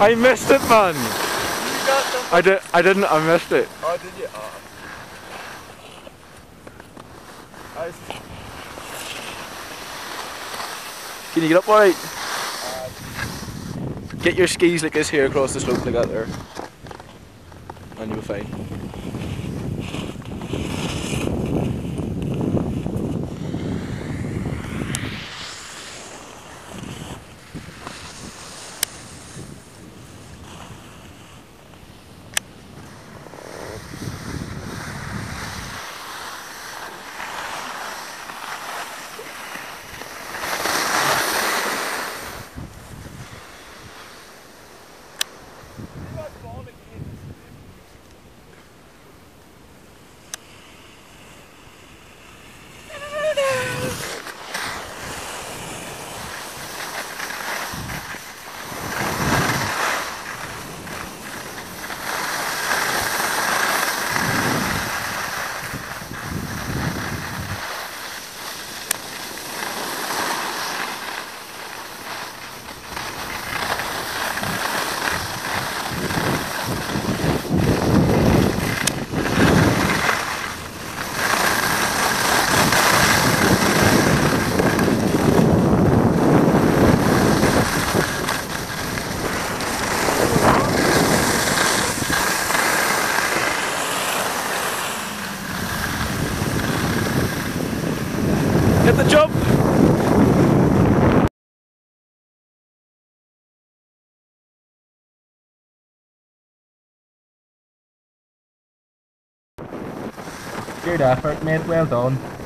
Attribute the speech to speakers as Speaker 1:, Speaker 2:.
Speaker 1: I missed it, man.
Speaker 2: You got them.
Speaker 1: I didn't. I missed it.
Speaker 2: Oh, did you? Oh.
Speaker 1: Can you get up alright? Get your skis like this here across the slope like that there. And you'll be fine. Hit the jump!
Speaker 3: Good effort, mate. Well done.